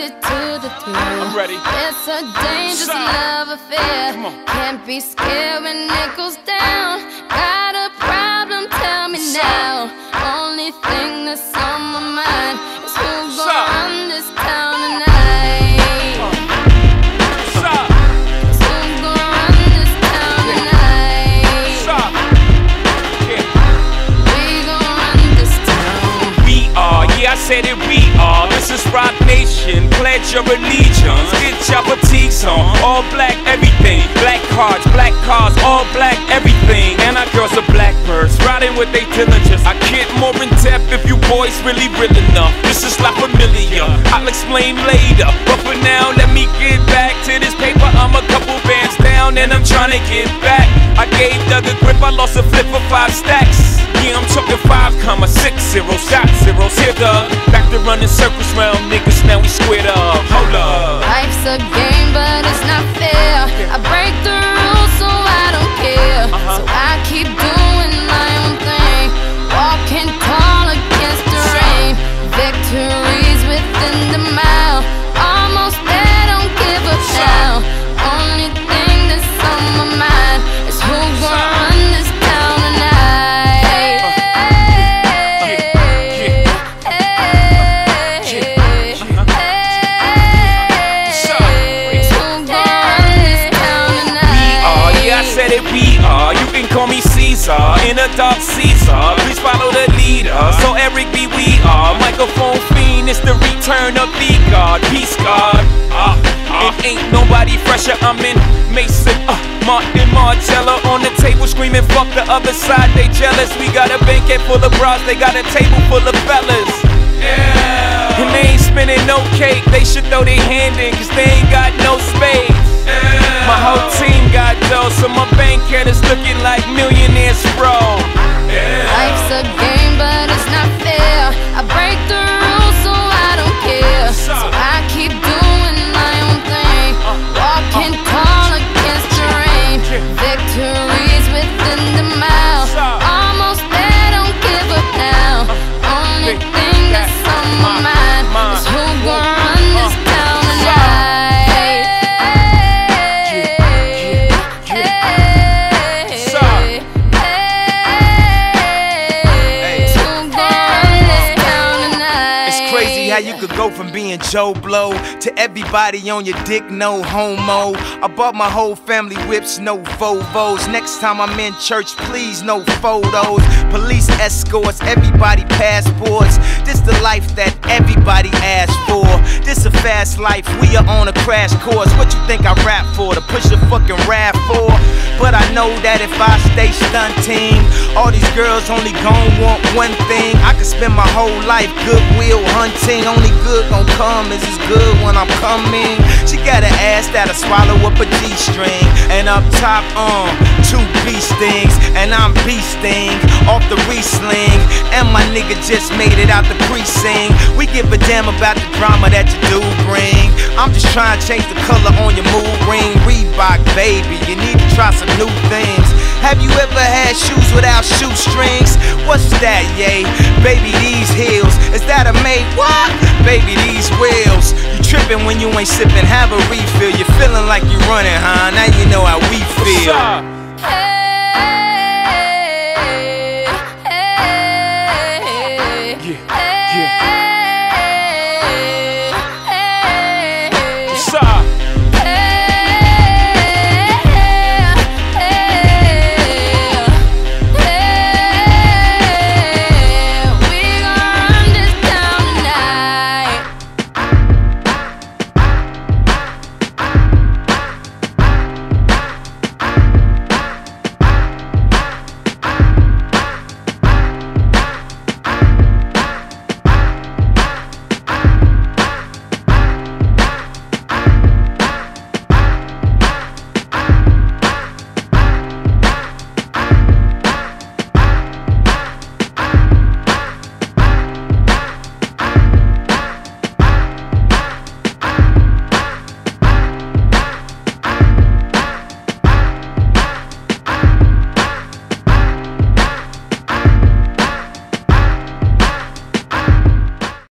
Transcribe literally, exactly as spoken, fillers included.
it to the truth. I'm ready. It's a dangerous love affair. Can't be scared when it goes down. Got a problem? Tell me now. Only thing that's on my mind is who's gonna run this town tonight. I said it, we are. This is Rock Nation. Pledge your allegiance. Get your fatigues on. All black, everything. Black cards, black cars, all black, everything. And our girls are blackbirds, riding with they diligence. I get more in depth if you boys really real enough. This is La Familia. I'll explain later. But for now, let me get back to this paper. I'm a couple bands down and I'm trying to get back. I gave Doug a grip, I lost a flip for five stacks. Yeah, I'm talking five comma six zero, shot zeros. Here, Doug, back to running circles round niggas, now we squared up. Hold up. Life's a game, but it's not fair. I break the rules, so I don't care. So I keep doing my own thing, walking tall against the rain. Victories within the mile, almost there, don't give up now. Only thing that's on my mind is who's gonna run this town tonight. We are, you can call me Caesar, in a dark Caesar. Please follow the leader. So Eric B, we are microphone fiend. It's the return of the God, peace God. Uh, uh, and ain't nobody fresher. I'm in Mason, uh, Martin Margiela on the table screaming, fuck the other side, they jealous. We got a banquet full of bras, they got a table full of fellas. Yeah. And they ain't spinning no cake, they should throw their hand in, cause they ain't got no space. My whole team got dough, so my bank account is looking like millionaires, bro. Yeah. Life's a game, but it's not fair. I break the rules, so I don't care. So I keep doing my own thing, walking tall against the rain. Victories within the mile, almost there, don't give up now. Only thing that's on my mind is who's gonna run this town tonight. How you could go from being Joe Blow to everybody on your dick, no homo. I bought my whole family whips, no Volvos. Next time I'm in church, please, no photos. Police escorts, everybody passports. This the life that everybody asks for. This a fast life, we are on a crash course. What you think I rap for? To push a fucking rap for? But I know that if I stay stunting, all these girls only gon' want one thing. I could spend my whole life goodwill hunting. Only good gon' come is as good when I'm coming. She got an ass that'll swallow up a G-string. And up top, um, two beast things. And I'm beasting off the re-sling. And my nigga just made it out the precinct. We give a damn about the drama that you do bring. I'm just trying to change the color on your mood ring. Reebok, baby, you need to try some new things. Have you ever had shoes without shoestrings? What's that, yay? Baby, these heels, is that a made what? Baby, these wheels. You tripping when you ain't sipping, have a refill. You're feeling like you're running, huh? Now you know how we feel.